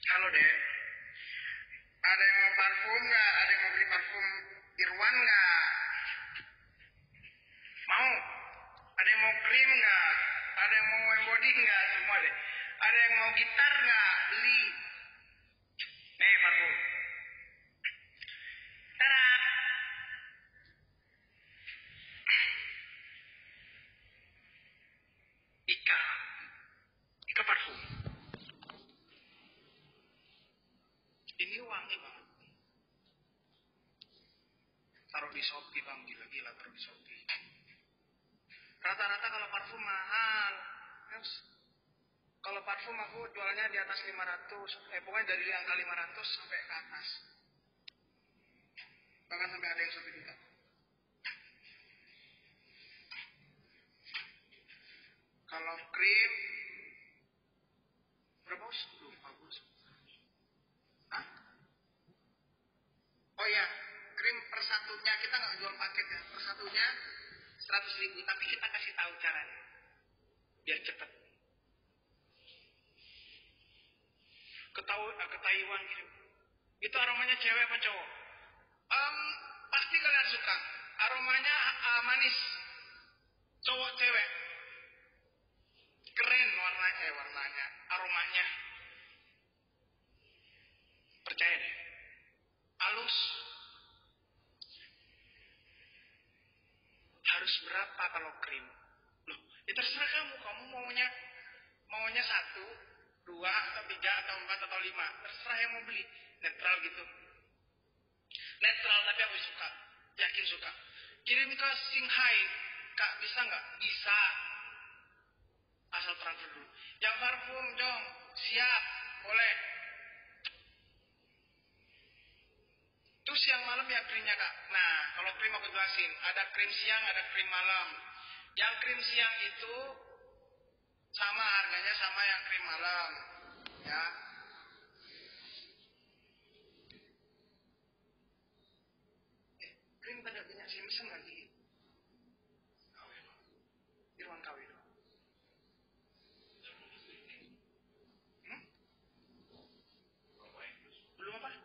Halo Dek, ada yang mau parfum nggak? Ada yang mau beli parfum Irwan nggak? Mau? Ada yang mau krim nggak? Ada yang mau body nggak? Semua deh. Ada yang mau gitar nggak? Beli. Nih parfum. Tada! Ika. Ika parfum. Ini wangi banget. Taruh di Shopee bang, gila-gila taruh di Shopee. Rata-rata kalau parfum mahal. Yes. Kalau parfum aku jualnya di atas 500. Pokoknya dari angka 500 sampai ke atas. Bahkan sampai ada yang 1 juta. Kalau krim berapa bos? Lupa bos. Hah? Oh ya, krim per satunya kita nggak jual paket ya. Per satunya 100.000, tapi kita kasih tahu caranya biar cepet. Ke Taiwan kirim. Itu aromanya cewek apa cowok? Pasti kalian suka. Aromanya manis. Cowok cewek. Keren warnanya, aromanya. Percaya deh. Halus. Harus berapa kalau krim? Loh, ya terserah kamu maunya 1, 2, atau 3, atau 4, atau 5. Terserah yang mau beli. Netral gitu. Netral tapi aku suka. Yakin suka. Kirim ke Shanghai. Kak, bisa nggak? Bisa. Asal transfer dulu. Yang parfum dong. Siap. Boleh. Terus siang malam ya krimnya kak. Nah, kalau krim aku jelasin. Ada krim siang, ada krim malam. Yang krim siang itu sama harganya sama yang krim malam. Ya. Krim pada punya Simpson lagi. Irwan KW dong. Belum apa?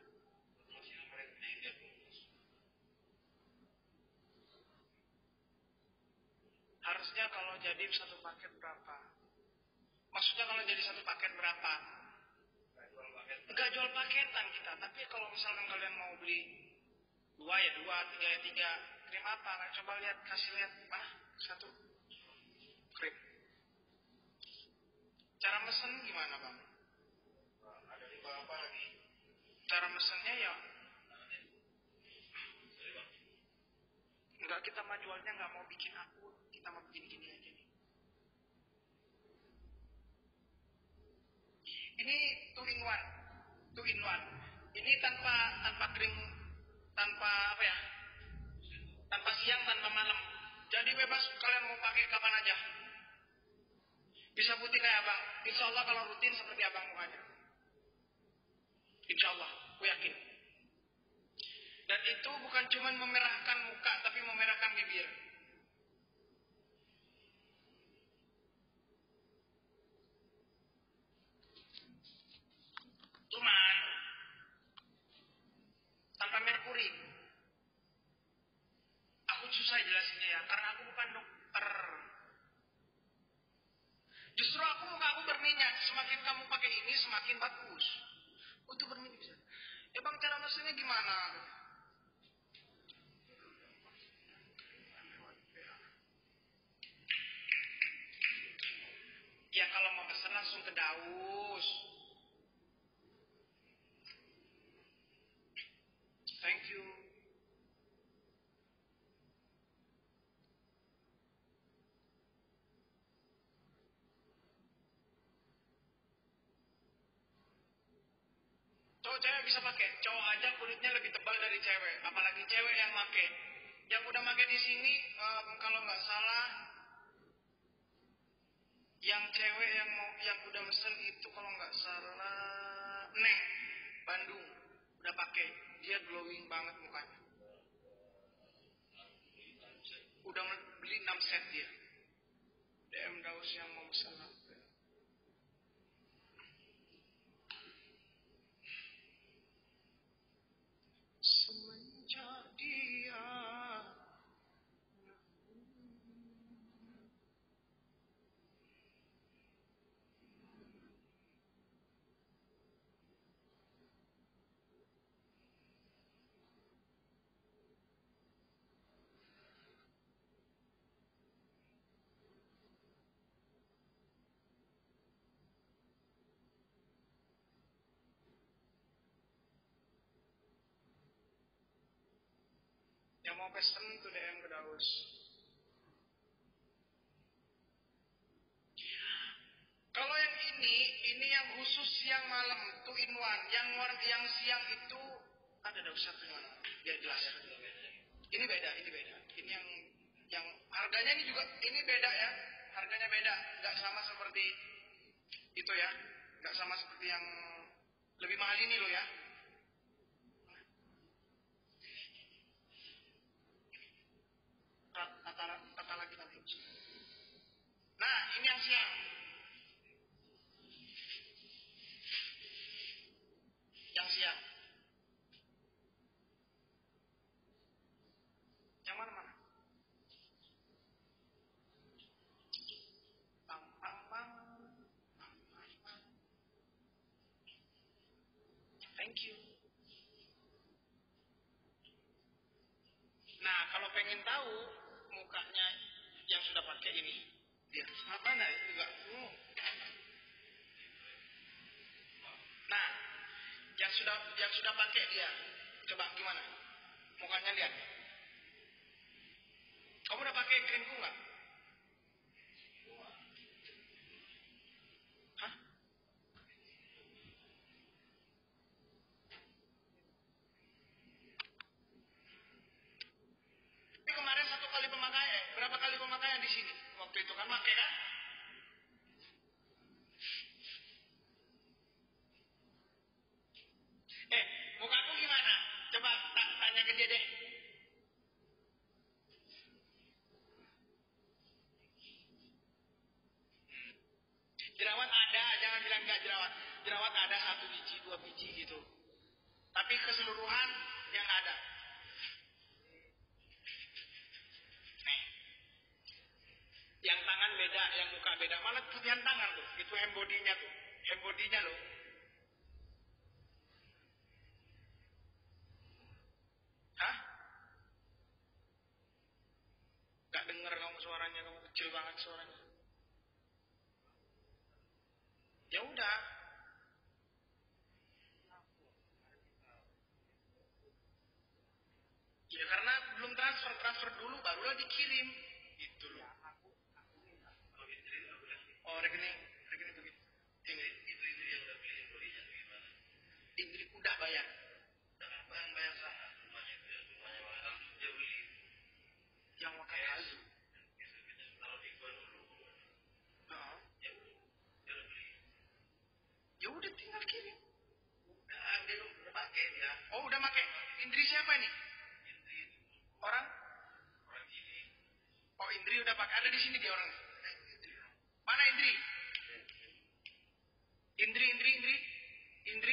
Harusnya kalau jadi satu paket berapa? Maksudnya kalau jadi satu paket berapa? Enggak jual paketan kita. Tapi kalau misalkan kalian mau beli 2 ya 2, 3 ya 3. Krim apa? Nah, coba lihat, kasih lihat. Mana? 1. Krim. Cara mesen gimana bang? Ada di apa lagi? Cara mesennya ya enggak, kita mah jualnya nggak mau bikin akun, kita mau bikin gini aja nih. Ini 2 in 1. Ini tanpa krim, tanpa apa ya? Tanpa siang, tanpa malam. Jadi bebas kalian mau pakai kapan aja. Bisa putih kayak abang. Insya Allah kalau rutin seperti abang mukanya. Insya Allah, aku yakin. Dan itu bukan cuma memerahkan muka, tapi memerahkan bibir. Cuman tanpa merkuri. Aku susah jelasinnya ya, karena aku bukan dokter. Justru muka aku berminyak. Semakin kamu pakai ini, semakin bagus. Itu berminyak bisa. Ya bang, cara mesennya gimana? Ya kalau mau pesen langsung ke Daus. Thank you. Cowok cewek bisa pakai. Cowok aja kulitnya lebih tebal dari cewek. Apalagi cewek yang pakai. Yang udah pakai di sini, kalau nggak salah, yang cewek yang udah mesen itu kalau nggak salah, Neng, Bandung, udah pakai. Dia glowing banget mukanya. Udah beli 6 set dia. DM Daus yang mau mesen. Yang mau pesen tuh DM ke Daus. Kalau yang ini yang khusus siang malam, two in one. Yang siang itu ada Daus satu mana? Biar jelas. Ini beda. Ini yang harganya ini juga ini beda ya. Harganya beda, nggak sama seperti itu ya. Nggak sama seperti yang lebih mahal ini loh ya. Tata lagi nanti. Nah, ini yang siang. Yang siang. Yang mana? Pam, pam, pam. Thank you. Nah, kalau pengen tahu mukanya yang sudah pakai ini, dia mana juga. Nah, yang sudah pakai dia, coba gimana? Mukanya lihat. Kamu udah pakai krimku nggak? Hah? Tapi kemarin satu kali pemakaian, berapa kali pemakaian di sini? Waktu itu kan pakai kan? Mukaku gimana? Coba tanya ke dia deh. Jerawat ada, jangan bilang enggak jerawat. Jerawat ada 1 biji, 2 biji gitu. Tapi keseluruhan yang ada. Yang tangan beda, yang muka beda. Malah putihan tangan tuh, itu hand body-nya tuh. Hand body-nya loh. Hah? Gak denger kamu suaranya, kamu kecil banget suaranya. Ya udah. Ya karena belum transfer dulu barulah dikirim. Gitu loh. Oh rekening begini. Indri yang udah pilih belinya gimana? Indri udah bayar. Udah bayar sana rumahnya itu ya rumahnya mahal dia beli. Yang makan halu. Kalau di gua dulu. Oh. Ya udah beli. Ya udah tinggal kirim. Dia udah pakai dia. Oh udah pakai. Indri siapa nih? Indri. Orang? Orang ini. Oh Indri udah pakai. Ada di sini dia orang. Mana Indri? Indri.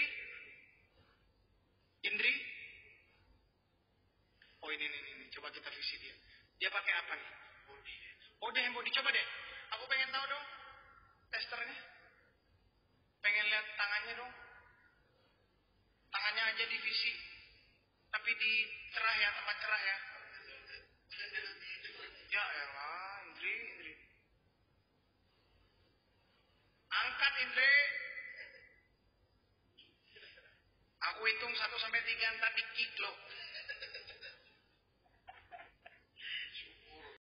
Oh ini. Coba kita visi dia. Dia pakai apa nih? Body. Oh dia yang body. Coba deh. Aku pengen tahu dong. Testernya. Pengen lihat tangannya dong. Tangannya aja di visi. Tapi di cerah ya, tempat cerah ya. Ya elah, Indri. Angkat Indri. Aku hitung 1 sampai 3 ntar di kick lo.